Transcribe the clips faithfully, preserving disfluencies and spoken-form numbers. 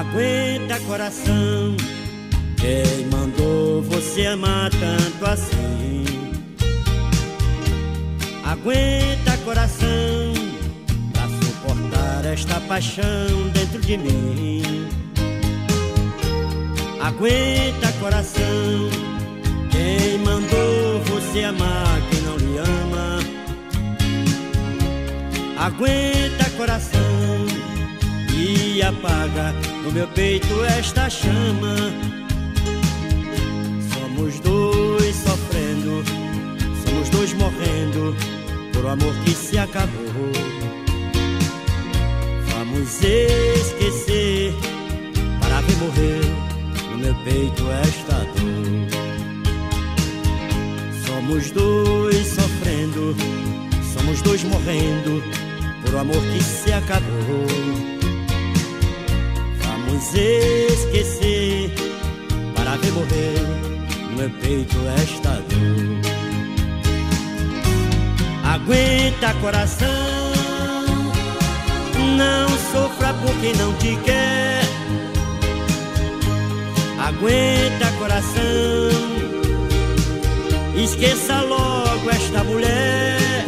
Aguenta, coração, quem mandou você amar tanto assim? Aguenta, coração, pra suportar esta paixão dentro de mim. Aguenta, coração, quem mandou você amar quem não lhe ama? Aguenta, coração, e apaga no meu peito esta chama. Somos dois sofrendo, somos dois morrendo por um amor que se acabou. Vamos esquecer para ver morrer no meu peito esta dor. Somos dois sofrendo, somos dois morrendo por um amor que se acabou. Vamos esquecer para ver morrer no meu peito esta dor. Aguenta, coração, não sofra por quem não te quer. Aguenta, coração, esqueça logo esta mulher.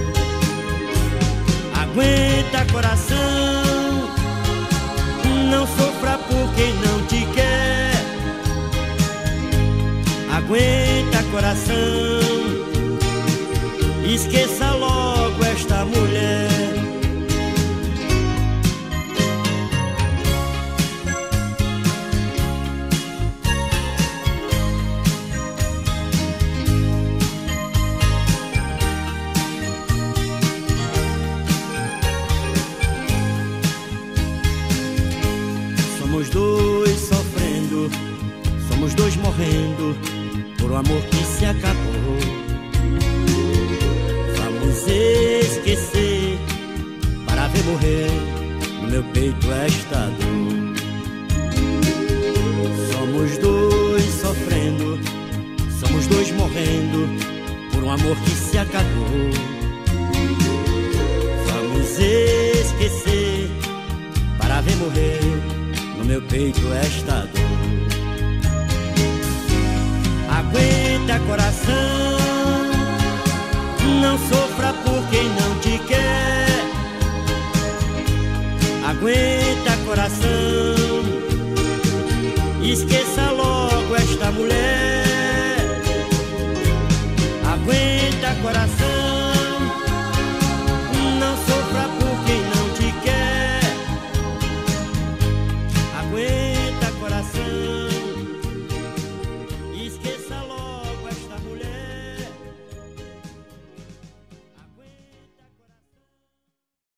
Aguenta, coração, não sofra por quem não te quer. Aguenta, coração, esqueça logo esta mulher. Somos dois sofrendo, somos dois morrendo por um amor que se acabou. Vamos esquecer para ver morrer no meu peito esta dor. Somos dois sofrendo, somos dois morrendo por um amor que se acabou. Vamos esquecer para ver morrer no meu peito esta dor. Aguenta, coração, não sofra por quem não te quer. Aguenta, coração, esqueça logo esta mulher.